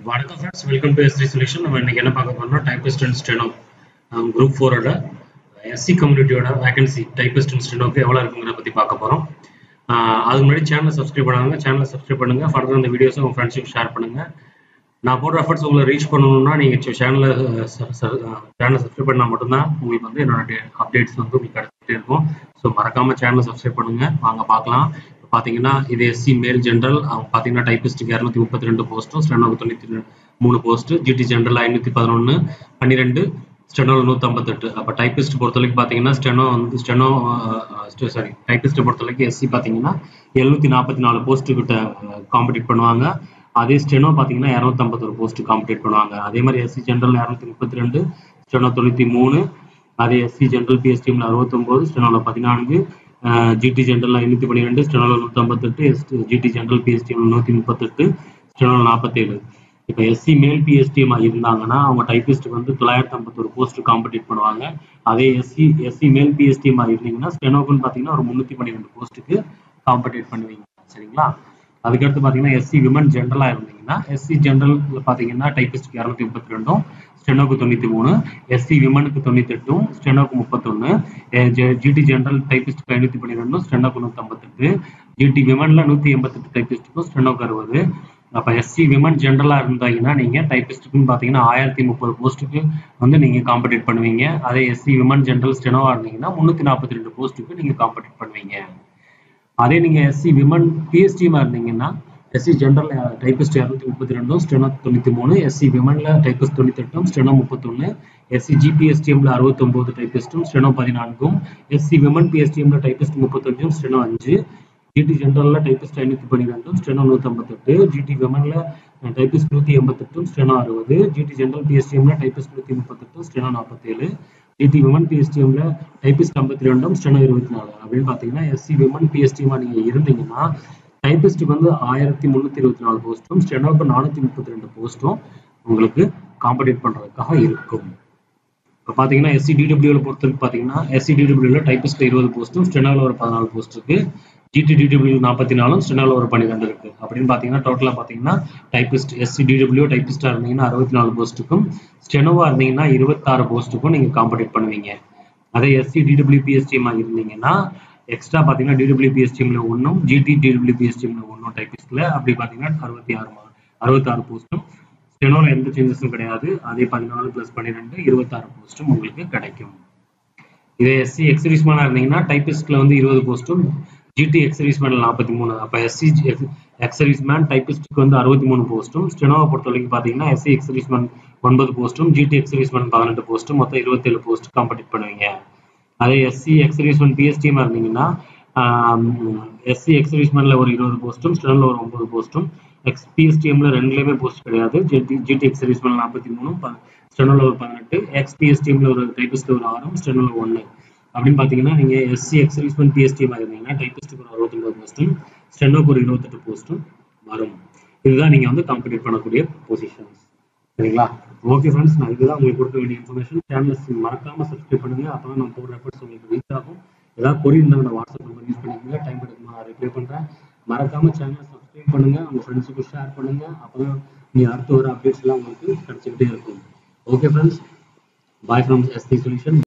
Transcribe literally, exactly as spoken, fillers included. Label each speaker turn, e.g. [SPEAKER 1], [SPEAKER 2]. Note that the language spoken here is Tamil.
[SPEAKER 1] வணக்கம் friends, welcome to SD solution. நம்ம இன்னைக்கு என்ன பார்க்க போறோம்னா டைபிஸ்ட் அண்ட் ஸ்டெனோ குரூப் ஃபோரோட எஸ்சி கம்யூனிட்டியோட வேகன்சி டைபிஸ்ட் அண்ட் ஸ்டெனோக்கு எவ்வளோ இருக்குங்கிறத பற்றி பார்க்க போகிறோம். அதுக்கு முன்னாடி சேனலை சப்ஸ்கிரைப் பண்ணாங்க, சேனலை சப்ஸ்கிரைப் பண்ணுங்க. ஃபர்தர் இந்த வீடியோஸை உங்கள் ஃப்ரெண்ட்ஸுக்கு ஷேர் பண்ணுங்க. நான் போடுற எஃபர்ட்ஸ் உங்களை ரீச் பண்ணணும்னா நீங்கள் சேனலை சேனலை சப்ஸ்கிரைப் பண்ணால் மட்டும்தான் உங்களுக்கு வந்து என்னோட அப்டேட்ஸ் வந்து உங்களுக்கு கிடைச்சிட்டே இருக்கும். ஸோ மறக்காம சேனலை சப்ஸ்கிரைப் பண்ணுங்க. வாங்க பார்க்கலாம். பார்த்தீங்கன்னா இது எஸ்சி மேல் ஜென்ரல் அவங்க பார்த்தீங்கன்னா டைபிஸ்ட்டுக்கு இரநூத்தி முப்பத்தி ரெண்டு போஸ்ட்டும், ஸ்டெனோக்கு தொண்ணூற்றி மூணு போஸ்ட், ஜிடி ஜென்ரல் ஐநூற்றி பதினொன்று பன்னிரெண்டு, ஸ்டெனோ நூற்றி ஐம்பத்தெட்டு. அப்போ டைபிஸ்ட் பொறுத்த வரைக்கும் பார்த்தீங்கன்னா ஸ்டெனோ வந்து ஸ்டெனோ சாரி டைபிஸ்ட்டை பொறுத்த வரைக்கும் எஸ்சி பார்த்தீங்கன்னா எழுநூற்றி நாற்பத்தி நாலு போஸ்ட்டு கிட்ட காம்படிட் பண்ணுவாங்க. அதே ஸ்டெனோ பார்த்தீங்கன்னா இரநூத்தி ஐம்பத்தொரு போஸ்ட் காம்படிட் பண்ணுவாங்க. அதே மாதிரி எஸ்சி ஜென்ரல் இரநூத்தி முப்பத்தி ரெண்டு, ஸ்டெனோ தொண்ணூற்றி மூணு, அதே எஸ்சி ஜென்ரல் பிஎஸ்டிஎம்ல அறுபத்தொம்போது, ஸ்டெனோவில் பதினான்கு, ஜிடி ஜென்ரல் ஐநூற்றி பன்னிரெண்டு, ஸ்டெனோவில் நூற்றி ஐம்பத்தெட்டு, ஜிடி ஜென்ரல் பிஎஸ்டிஎம் நூற்றி முப்பத்தெட்டு, ஸ்டெனோவில் நாற்பத்தேழு. இப்போ எஸ்சி மேல் பிஎஸ்டிஎம் இருந்தாங்கன்னா அவங்க டைபிஸ்ட்டுக்கு வந்து தொள்ளாயிரத்தி ஐம்பத்தொரு போஸ்ட் காம்படிட் பண்ணுவாங்க. அதே எஸ்சி எஸ்சி மேல் பிஎஸ்டிஎம் இருந்தீங்கன்னா ஸ்டெனோக்குன்னு பார்த்தீங்கன்னா ஒரு முந்நூற்றி பன்னிரெண்டு போஸ்ட்டுக்கு காம்படிட் பண்ணுவீங்க. சரிங்களா? அதுக்கடுத்து பார்த்தீங்கன்னா எஸ்சி விமன் ஜென்ரலாக இருந்தீங்கன்னா எஸ்சி ஜென்ரல் பார்த்தீங்கன்னா டைபிஸ்ட்டுக்கு இரநூத்தி முப்பத்தி ரெண்டும், ஸ்டெனோக்கு தொண்ணூற்றி மூணு, எஸ்சி விமனுக்கு தொண்ணூத்தெட்டும், ஸ்டெனோக்கு முப்பத்தொன்று, ஜிடி ஜென்ரல் டைபிஸ்ட்டுக்கு ஐநூற்றி பன்னிரெண்டும், ஸ்டெனோக்கு நூற்றி ஐம்பத்தெட்டு, ஜிடி விமனில் நூற்றி எண்பத்தெட்டு டைபிஸ்ட்டுக்கும், ஸ்டெனோக்கு அறுபது. அப்போ எஸ்சி விமன் ஜென்ரலாக இருந்தாங்கன்னா நீங்கள் டைபிஸ்ட்டுக்குன்னு பார்த்தீங்கன்னா ஆயிரத்தி முப்பது போஸ்ட்டுக்கு வந்து நீங்கள் காம்படிட் பண்ணுவீங்க. அதே எஸ்சி விமன் ஜென்ரல் ஸ்டெனோவாக இருந்தீங்கன்னா முந்நூற்றி நாற்பத்தி ரெண்டு போஸ்ட்டுக்கு நீங்கள் காம்படிட் பண்ணுவீங்க. அதே நீங்கள் எஸ்சி விமன் பிஎஸ்டிஎம்மாக இருந்தீங்கன்னா எஸ்சி ஜென்ரல் டைபிஸ்ட் இரநூத்தி முப்பத்தி ரெண்டும், ஸ்டெனோ தொண்ணூற்றி மூணு, எஸ்சி விமனில் டைபிஸ்ட் தொண்ணூத்தெட்டும், ஸ்டெனோ முப்பத்தொன்று, எஸ்சி ஜிபிஎஸ்டிஎம்ல அறுபத்தொம்போது டைபிஸ்ட்டும், ஸ்டெனோ பதினான்கும், எஸ்சி விமன் பிஎஸ்டிஎம்ல டைபிஸ்ட் முப்பத்தஞ்சும், ஸ்டெனோ அஞ்சு, ஜிடி ஜென்ரலில் டைபிஸ்ட் ஐநூற்றி பன்னிரெண்டும், ஸ்டெனோ நூற்றி ஐம்பத்தெட்டு, ஜிடி விமனில் டைபிஸ்ட் நூற்றி எண்பத்தெட்டும், ஸ்டெனோ அறுபது, ஜிடி ஜென்ரல் பிஎஸ்டிஎம்ல டைபிஸ்ட் நூற்றி முப்பத்தெட்டும், ஸ்டெனோ நாற்பத்தேழு, ஜிடி விமன் பிஎஸ்டிஎம்ல டைபிஸ்ட் ஐம்பத்தி ரெண்டும், ஸ்டெனோ இருபத்தி நாலு. அப்படின்னு பார்த்தீங்கன்னா எஸ்சி விமன் பிஎஸ்டிஎம்மா நீங்கள் இருந்தீங்கன்னா டைபிஸ்ட்டுக்கு வந்து ஆயிரத்தி முந்நூற்றி இருபத்தி நாலு போஸ்ட்டும், ஸ்டெனோக்கு நானூற்றி முப்பத்தி ரெண்டு போஸ்ட்டும் உங்களுக்கு காம்படிட் பண்ணுறதுக்காக இருக்கும். இப்போ பார்த்தீங்கன்னா எஸ்சி டிடபிள்யூவில் பொறுத்தவரைக்கும் பார்த்தீங்கன்னா எஸ்சி டிடபிள்யூவில் டைபிஸ்ட்டில் இருபது போஸ்ட்டும், ஸ்டெனோவில் ஒரு பதினாலு போஸ்ட் இருக்கு, ஜிடி டிடபிள்யூ நாற்பத்தி நாலும், ஸ்டெனோவில் ஒரு பன்னிரெண்டு இருக்கு. அப்படின்னு பார்த்தீங்கன்னா டோட்டலாக பார்த்தீங்கன்னா டைபிஸ்ட் எஸ்சி டிடபிள்யூ டைபிஸ்டாக இருந்தீங்கன்னா அறுபத்தி நாலு போஸ்ட்டுக்கும், ஸ்டெனோவாக இருந்தீங்கன்னா இருபத்தாறு போஸ்ட்டுக்கும் நீங்கள் காம்படிட் பண்ணுவீங்க. அதே எஸ்சி டிடபிள்யூ பிஎஸ்டிஎம்மாக இருந்தீங்கன்னா எக்ஸ்ட்ரா பார்த்தீங்கன்னா டிடபிள்யூ பிஎஸ்டிஎம்ல ஒன்றும், ஜிடி டிடபிள்யூ பிஎஸ்டிஎம்ல ஒன்றும் டைபிஸ்ட்ல அப்படி பார்த்தீங்கன்னா அறுபத்தி ஆறு அறுபத்தாறு போஸ்ட்டும், ஸ்டெனோவில் எந்த சேஞ்சஸும் கிடையாது. அதே பதினாலு பிளஸ் பன்னிரெண்டு இருபத்தாறு போஸ்ட்டும் உங்களுக்கு கிடைக்கும். இதே எஸ்சி எக்ஸர்வீஸ்மேனாக இருந்தீங்கன்னா டைபிஸ்ட்ல வந்து இருபது போஸ்ட்டும், ஜிடி எக்ஸர்வீஸ்மேன்ல நாற்பத்தி மூணு. அப்போ எஸ்சி எக்ஸர்வீஸ்மேன் டைபிஸ்ட்டுக்கு வந்து அறுபத்தி மூணு போஸ்ட்டும், ஸ்டெனோவை பொறுத்த வரைக்கும் பார்த்தீங்கன்னா எஸ்சி எக்ஸர்வீஸ்மேன் ஒன்பது போஸ்ட்டும், ஜிடி எக்ஸர்வீஸ்மேன் பதினெட்டு போஸ்ட்டும், மொத்தம் இருபத்தேழு போஸ்ட் காம்படிட் பண்ணுவீங்க. அதே எஸ்சி எக்ஸர்வீஸ்மேன் பிஎஸ்டிஎம்மா இருந்தீங்கன்னா எஸ்சி எக்ஸர்வீஸ்மேன்ல ஒரு இருபது போஸ்ட்டும், ஸ்டெனோவில் ஒரு ஒன்பது போஸ்ட்டும், எக்ஸ் பிஎஸ்டிஎம்ல ரெண்டுலேயுமே போஸ்ட் கிடையாது. ஜிடி ஜிடி எக்ஸர்வீஸ்மேன்ல நாற்பத்தி மூணும், ஸ்டெனோவில் ஒரு பதினெட்டு, எக்ஸ் பிஎஸ்டிஎம்ல ஒரு டைபிஸ்ட்ல ஒரு ஆறும், ஸ்டெனோவில் ஒன்று. அப்படின்னு பார்த்தீங்கன்னா நீங்கள் எஸ்சி எக்ஸர்வீஸ்மேன் பிஎஸ்டிஎம்மாக இருந்தீங்கன்னா டைபிஸ்ட்டுக்கு ஒரு அறுபத்தொம்பது போஸ்ட்டும், ஸ்டெனோக்கு ஒரு இருபத்தெட்டு போஸ்ட்டும் வரும். இதுதான் நீங்கள் வந்து காம்படிட் பண்ணக்கூடிய பொசிஷன்ஸ். சரிங்களா? ஓகே ஃப்ரெண்ட்ஸ், நான் இதுதான் உங்களுக்கு கொடுக்க வேண்டிய இன்ஃபர்மேஷன். சேனலை மறக்காம சப்ஸ்கிரைப் பண்ணுங்க. அப்போ தான் நம்ம போடுற எஃபர்ட்ஸ் உங்களுக்கு ரீச் ஆகும். ஏதாவது கொரி இருந்தால் நான் வாட்ஸ்அப் நம்பர் யூஸ் பண்ணிக்கோங்க. டைம் எடுக்குமா நான் ரிப்ளை பண்ணுறேன். மறக்காம சேனலை சப்ஸ்கிரைப் பண்ணுங்க, உங்கள் ஃப்ரெண்ட்ஸுக்கு ஷேர் பண்ணுங்க. அப்போ தான் நீங்கள் அடுத்த ஒரு அப்டேட்ஸ் எல்லாம் உங்களுக்கு கிடைச்சிக்கிட்டே இருக்கும். Okay friends, bye from SD solution.